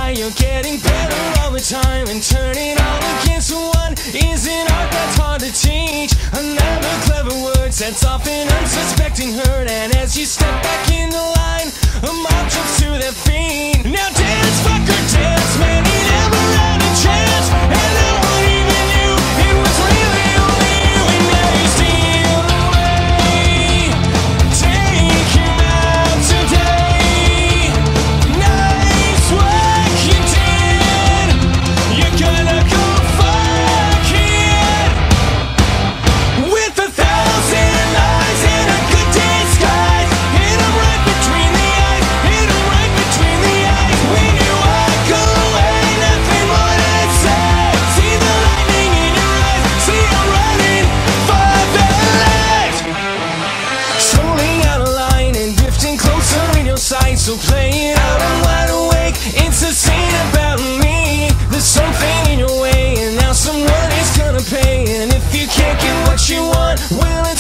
lie, you're getting better all the time, and turning all against one is an art that's hard to teach. Another clever word sets off an unsuspecting hurt, and as you step back in the line, a mob jumps to their feet. Now dance, fucker, dance, man, he never had a chance, and no one even knew it was really only you, and now you steal away. Take him out today. Nice work you did. You're gonna go fuck it. With 1,000 lies and a good disguise, hit him right between the eyes, hit him right between the eyes. When you walk away, nothing more to say. See the lightning in your eyes, see him running for the light. Strolling out of line and drifting closer in your sight, so play it out, I'm wide awake. It's a scene about me. There's something in your way, and now someone is gonna pay. And if you can't get what you want, well, it's